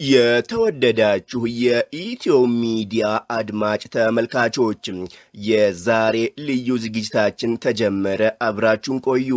የተወደዳችሁ የኢትዮ ሚዲያ አድማጭ ተመልካቾች የዛሬ ልዩ ዝግጅታችን ተጀመረ። አብራችሁን ቆዩ።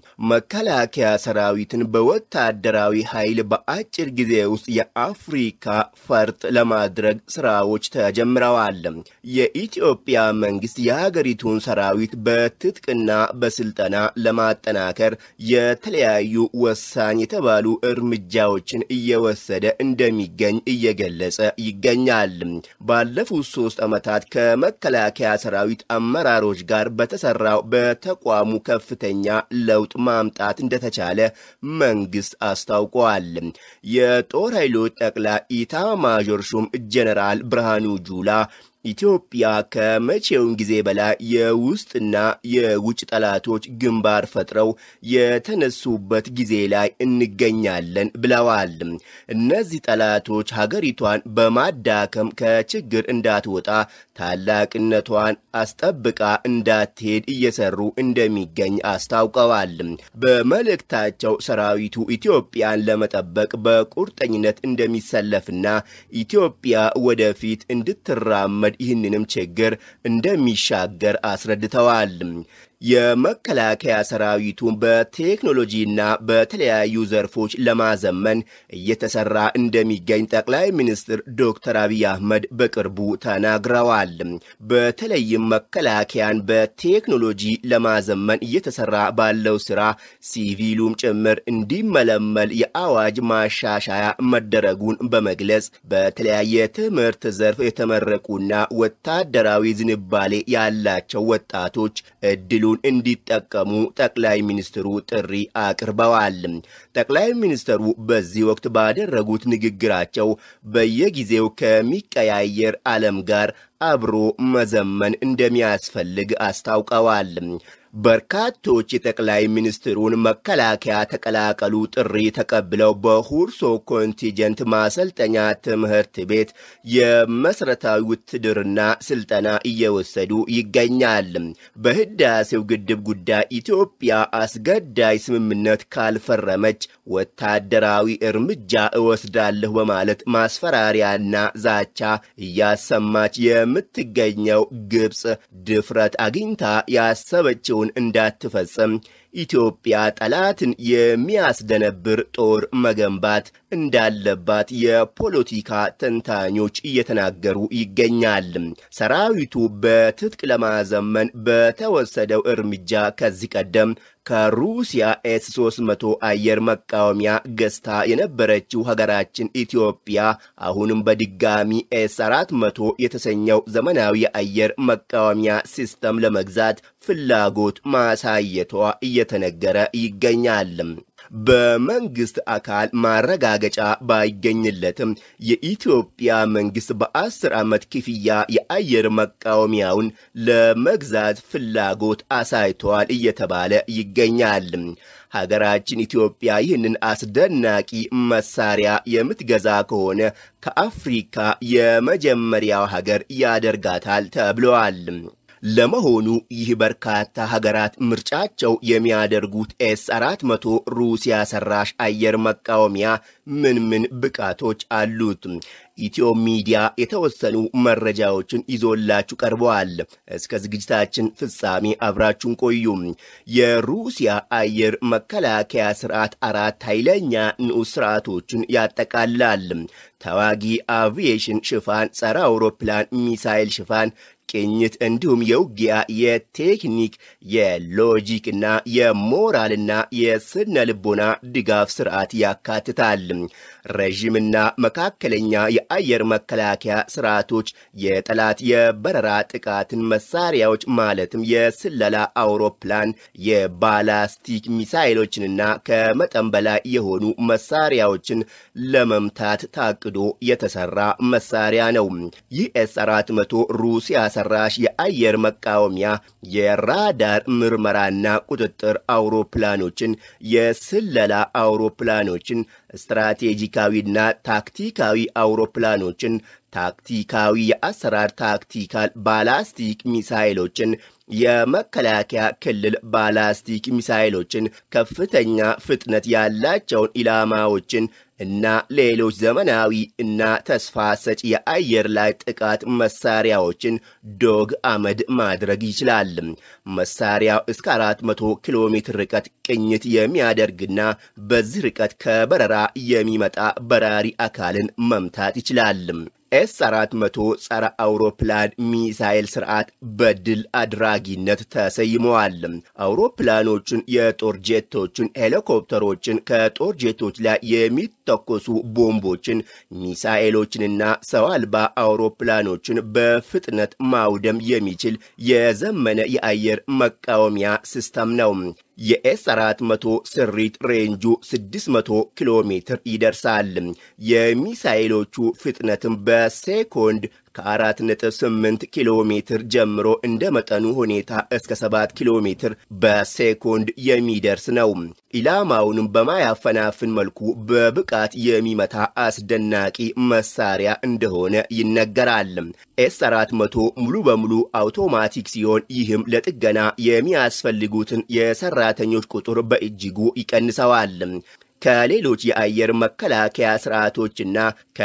መከላከያ ሰራዊትን በወታደራዊ ኃይል በአጭር ጊዜ ውስጥ የአፍሪካ ፈርጥ ለማድረግ ስራዎች ተጀምረዋል። የኢትዮጵያ መንግስት የሀገሪቱን ሰራዊት በትጥቅና በስልጠና ለማጠናከር የተለያዩ ወሳኝ የተባሉ እርምጃዎችን እየወሰደ እንደሚገኝ እየገለጸ ይገኛል። ባለፉት 3 ዓመታት ከመከላከያ ሰራዊት አመራሮች ጋር በተሰራው በተቋሙ ከፍተኛ ለውጥ ማምጣት እንደተቻለ መንግስት አስታውቋል። የጦር ኃይሎች ጠቅላይ ኢታማዦር ሹም ጀነራል ብርሃኑ ጁላ ኢትዮጵያ ከመቼውም ጊዜ በላይ የውስጥና የውጭ ጠላቶች ግንባር ፈጥረው የተነሱበት ጊዜ ላይ እንገኛለን ብለዋል። እነዚህ ጠላቶች ሀገሪቷን በማዳከም ከችግር እንዳትወጣ ታላቅነቷን አስጠብቃ እንዳትሄድ እየሰሩ እንደሚገኝ አስታውቀዋል። በመልእክታቸው ሰራዊቱ ኢትዮጵያን ለመጠበቅ በቁርጠኝነት እንደሚሰለፍና ኢትዮጵያ ወደፊት እንድትራመድ ይህንንም ችግር እንደሚሻገር አስረድተዋል። የመከላከያ ሰራዊቱን በቴክኖሎጂና በተለያዩ ዘርፎች ለማዘመን እየተሰራ እንደሚገኝ ጠቅላይ ሚኒስትር ዶክተር አብይ አህመድ በቅርቡ ተናግረዋል። በተለይም መከላከያን በቴክኖሎጂ ለማዘመን እየተሰራ ባለው ስራ ሲቪሉም ጭምር እንዲመለመል የአዋጅ ማሻሻያ መደረጉን በመግለጽ በተለያየ ትምህርት ዘርፍ የተመረቁና ወታደራዊ ዝንባሌ ያላቸው ወጣቶች እድሉ እንዲጠቀሙ ጠቅላይ ሚኒስትሩ ጥሪ አቅርበዋል። ጠቅላይ ሚኒስትሩ በዚህ ወቅት ባደረጉት ንግግራቸው በየጊዜው ከሚቀያየር ዓለም ጋር አብሮ መዘመን እንደሚያስፈልግ አስታውቀዋል። በርካቶች የጠቅላይ ሚኒስትሩን መከላከያ ተቀላቀሉ ጥሪ ተቀብለው በሁርሶ ኮንቲንጀንት ማሰልጠኛ ትምህርት ቤት የመሰረታዊ ውትድርና ስልጠና እየወሰዱ ይገኛል። በህዳሴው ግድብ ጉዳይ ኢትዮጵያ አስገዳይ ስምምነት ካልፈረመች ወታደራዊ እርምጃ እወስዳለሁ በማለት ማስፈራሪያና ዛቻ እያሰማች የምትገኘው ግብጽ ድፍረት አግኝታ ያሰበችውን እንዳትፈጽም ኢትዮጵያ ጠላትን የሚያስደነብር ጦር መገንባት እንዳለባት የፖለቲካ ተንታኞች እየተናገሩ ይገኛል። ሰራዊቱ በትጥቅ ለማዘመን በተወሰደው እርምጃ ከዚህ ቀደም ከሩሲያ ኤስ-300 አየር መቃወሚያ ገዝታ የነበረችው ሀገራችን ኢትዮጵያ አሁንም በድጋሚ ኤስ-400 የተሰኘው ዘመናዊ የአየር መቃወሚያ ሲስተም ለመግዛት ፍላጎት ማሳየቷ እየተነገረ ይገኛል። በመንግስት አካል ማረጋገጫ ባይገኝለትም የኢትዮጵያ መንግስት በ10 ዓመት ክፍያ የአየር መቃወሚያውን ለመግዛት ፍላጎት አሳይቷል እየተባለ ይገኛል። ሀገራችን ኢትዮጵያ ይህንን አስደናቂ መሳሪያ የምትገዛ ከሆነ ከአፍሪካ የመጀመሪያው ሀገር ያደርጋታል ተብሏል። ለመሆኑ ይህ በርካታ ሀገራት ምርጫቸው የሚያደርጉት ኤስ-400 ሩሲያ ሰራሽ አየር መቃወሚያ ምን ብቃቶች አሉት? ኢትዮ ሚዲያ የተወሰኑ መረጃዎችን ይዞላችሁ ቀርበዋል። እስከ ዝግጅታችን ፍጻሜ አብራችሁን ቆዩ። የሩሲያ አየር መከላከያ ስርዓት 4 ኃይለኛ ንዑስ ስርዓቶችን ያጠቃልላል። ተዋጊ አቪዬሽን ሽፋን፣ ጸረ አውሮፕላን ሚሳኤል ሽፋን፣ ቅኝት እንዲሁም የውጊያ የቴክኒክ የሎጂክና የሞራልና የስነ ልቦና ድጋፍ ስርዓት ያካትታል። ረዥምና መካከለኛ የአየር መከላከያ ስርዓቶች የጠላት የበረራ ጥቃትን መሳሪያዎች ማለትም የስለላ አውሮፕላን፣ የባላስቲክ ሚሳኤሎችንና ከመጠን በላይ የሆኑ መሳሪያዎችን ለመምታት ታቅዶ የተሰራ መሳሪያ ነው። ይህ ኤስ-400 ሩሲያ ሰራሽ የአየር መቃወሚያ የራዳር ምርመራና ቁጥጥር አውሮፕላኖችን፣ የስለላ አውሮፕላኖችን፣ ስትራቴጂካዊና ታክቲካዊ አውሮፕላኖችን ታክቲካዊ የአሰራር ታክቲካል ባላስቲክ ሚሳኤሎችን የመከላከያ ክልል ባላስቲክ ሚሳኤሎችን ከፍተኛ ፍጥነት ያላቸውን ኢላማዎችን እና ሌሎች ዘመናዊ እና ተስፋ ሰጪ የአየር ላይ ጥቃት መሳሪያዎችን ዶግ አመድ ማድረግ ይችላል። መሳሪያው እስከ 400 ኪሎ ሜትር ርቀት ቅኝት የሚያደርግና በዚህ ርቀት ከበረራ የሚመጣ በራሪ አካልን መምታት ይችላል። ኤስ-400 ጸረ አውሮፕላን ሚሳኤል ስርዓት በድል አድራጊነት ተሰይመዋል። አውሮፕላኖችን፣ የጦር ጄቶችን፣ ሄሊኮፕተሮችን፣ ከጦር ጄቶች ላይ የሚተኮሱ ቦምቦችን፣ ሚሳኤሎችንና ሰው አልባ አውሮፕላኖችን በፍጥነት ማውደም የሚችል የዘመነ የአየር መቃወሚያ ሲስተም ነው። የኤስ-400 ስሪት ሬንጁ 600 ኪሎ ሜትር ይደርሳል። የሚሳኤሎቹ ፍጥነትም በሴኮንድ ከ4.8 ኪሎ ሜትር ጀምሮ እንደ መጠኑ ሁኔታ እስከ 7 ኪሎ ሜትር በሴኮንድ የሚደርስ ነው። ኢላማውንም በማያፈናፍን መልኩ በብቃት የሚመታ አስደናቂ መሳሪያ እንደሆነ ይነገራል። ኤስ-400 ሙሉ በሙሉ አውቶማቲክ ሲሆን ይህም ለጥገና የሚያስፈልጉትን የሰራተኞች ቁጥር በእጅጉ ይቀንሰዋል። ከሌሎች የአየር መከላከያ ስርዓቶችና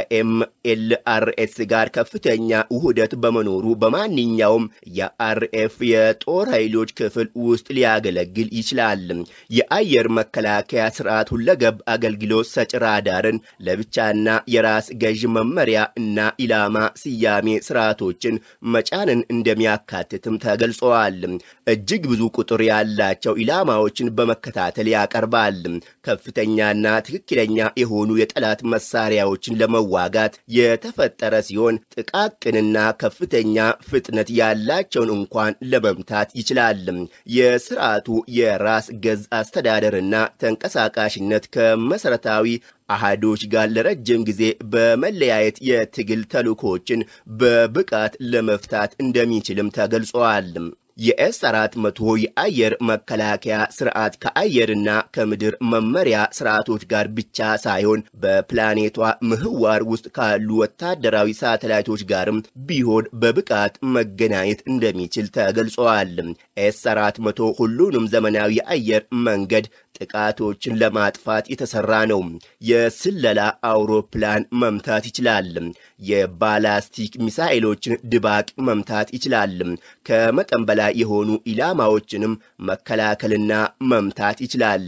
ከኤምኤልአርኤስ ጋር ከፍተኛ ውህደት በመኖሩ በማንኛውም የአርኤፍ የጦር ኃይሎች ክፍል ውስጥ ሊያገለግል ይችላል። የአየር መከላከያ ስርዓት ሁለገብ አገልግሎት ሰጪ ራዳርን ለብቻና የራስ ገዥ መመሪያ እና ኢላማ ስያሜ ስርዓቶችን መጫንን እንደሚያካትትም ተገልጿል። እጅግ ብዙ ቁጥር ያላቸው ኢላማዎችን በመከታተል ያቀርባል። ከፍተኛ እና ትክክለኛ የሆኑ የጠላት መሳሪያዎችን ለመዋጋት የተፈጠረ ሲሆን ጥቃቅንና ከፍተኛ ፍጥነት ያላቸውን እንኳን ለመምታት ይችላል። የስርዓቱ የራስ ገዝ አስተዳደርና ተንቀሳቃሽነት ከመሰረታዊ አሃዶች ጋር ለረጅም ጊዜ በመለያየት የትግል ተልእኮችን በብቃት ለመፍታት እንደሚችልም ተገልጿል። የኤስ-400 የአየር መከላከያ ስርዓት ከአየርና ከምድር መመሪያ ስርዓቶች ጋር ብቻ ሳይሆን በፕላኔቷ ምህዋር ውስጥ ካሉ ወታደራዊ ሳተላይቶች ጋርም ቢሆን በብቃት መገናኘት እንደሚችል ተገልጿል። ኤስ-400 ሁሉንም ዘመናዊ የአየር መንገድ ጥቃቶችን ለማጥፋት የተሰራ ነው። የስለላ አውሮፕላን መምታት ይችላል። የባላስቲክ ሚሳኤሎችን ድባቅ መምታት ይችላል። ከመጠን በላይ የሆኑ ኢላማዎችንም መከላከልና መምታት ይችላል።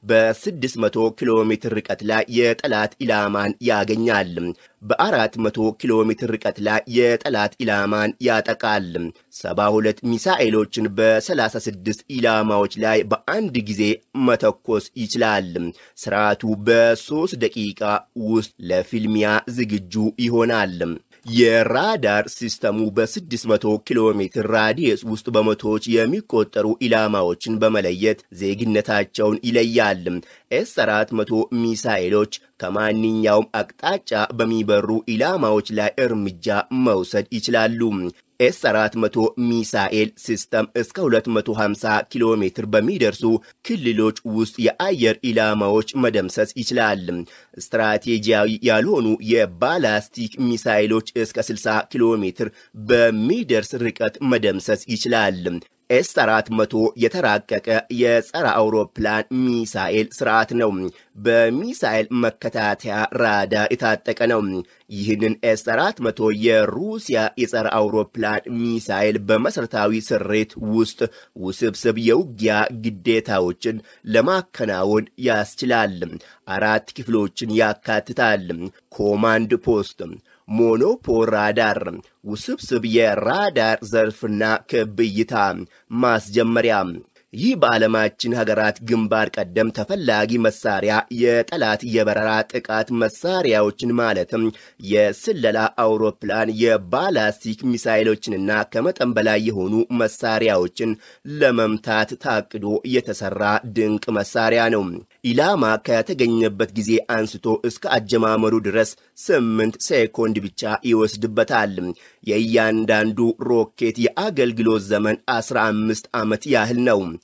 በ600 ኪሎ ሜትር ርቀት ላይ የጠላት ኢላማን ያገኛል። በ400 ኪሎ ሜትር ርቀት ላይ የጠላት ኢላማን ያጠቃል። 72 ሚሳኤሎችን በ36 ኢላማዎች ላይ በአንድ ጊዜ መተኮስ ይችላል። ስርዓቱ በ3 ደቂቃ ውስጥ ለፊልሚያ ዝግጁ ይሆናል። የራዳር ሲስተሙ በ600 ኪሎ ሜትር ራዲየስ ውስጥ በመቶዎች የሚቆጠሩ ኢላማዎችን በመለየት ዜግነታቸውን ይለያል። ኤስ-400 ሚሳኤሎች ከማንኛውም አቅጣጫ በሚበሩ ኢላማዎች ላይ እርምጃ መውሰድ ይችላሉ። ኤስ-400 ሚሳኤል ሲስተም እስከ 250 ኪሎ ሜትር በሚደርሱ ክልሎች ውስጥ የአየር ኢላማዎች መደምሰስ ይችላል። ስትራቴጂያዊ ያልሆኑ የባላስቲክ ሚሳኤሎች እስከ 60 ኪሎ ሜትር በሚደርስ ርቀት መደምሰስ ይችላል። ኤስ-400 የተራቀቀ የጸረ አውሮፕላን ሚሳኤል ስርዓት ነው። በሚሳኤል መከታተያ ራዳር የታጠቀ ነው። ይህንን ኤስ-400 የሩሲያ የጸረ አውሮፕላን ሚሳኤል በመሰረታዊ ስሬት ውስጥ ውስብስብ የውጊያ ግዴታዎችን ለማከናወን ያስችላል። 4 ክፍሎችን ያካትታል። ኮማንድ ፖስት፣ ሞኖፖል ራዳር፣ ውስብስብ የራዳር ዘርፍና ክብ እይታ ማስጀመሪያ። ይህ በዓለማችን ሀገራት ግንባር ቀደም ተፈላጊ መሳሪያ የጠላት የበረራ ጥቃት መሳሪያዎችን ማለትም የስለላ አውሮፕላን፣ የባላስቲክ ሚሳኤሎችንና ከመጠን በላይ የሆኑ መሳሪያዎችን ለመምታት ታቅዶ የተሰራ ድንቅ መሳሪያ ነው። ኢላማ ከተገኘበት ጊዜ አንስቶ እስከ አጀማመሩ ድረስ 8 ሴኮንድ ብቻ ይወስድበታል። የእያንዳንዱ ሮኬት የአገልግሎት ዘመን 15 ዓመት ያህል ነው።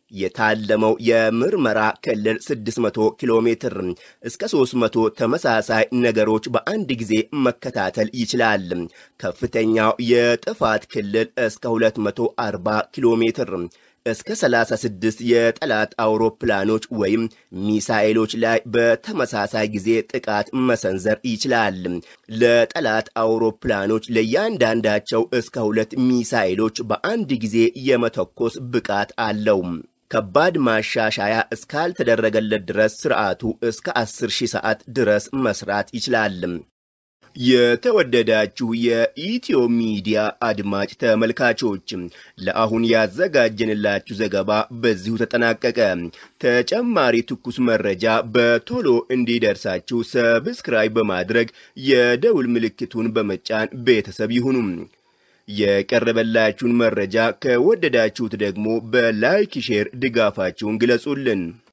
የታለመው የምርመራ ክልል 600 ኪሎ ሜትር እስከ 300 ተመሳሳይ ነገሮች በአንድ ጊዜ መከታተል ይችላል። ከፍተኛው የጥፋት ክልል እስከ 240 ኪሎ ሜትር እስከ 36 የጠላት አውሮፕላኖች ወይም ሚሳኤሎች ላይ በተመሳሳይ ጊዜ ጥቃት መሰንዘር ይችላል። ለጠላት አውሮፕላኖች ለእያንዳንዳቸው እስከ 2 ሚሳኤሎች በአንድ ጊዜ የመተኮስ ብቃት አለው። ከባድ ማሻሻያ እስካልተደረገለት ድረስ ስርዓቱ እስከ 10,000 ሰዓት ድረስ መስራት ይችላል። የተወደዳችሁ የኢትዮ ሚዲያ አድማጭ ተመልካቾች ለአሁን ያዘጋጀንላችሁ ዘገባ በዚሁ ተጠናቀቀ። ተጨማሪ ትኩስ መረጃ በቶሎ እንዲደርሳችሁ ሰብስክራይብ በማድረግ የደውል ምልክቱን በመጫን ቤተሰብ ይሁኑ። የቀረበላችሁን መረጃ ከወደዳችሁት ደግሞ በላይክ ሼር ድጋፋችሁን ግለጹልን።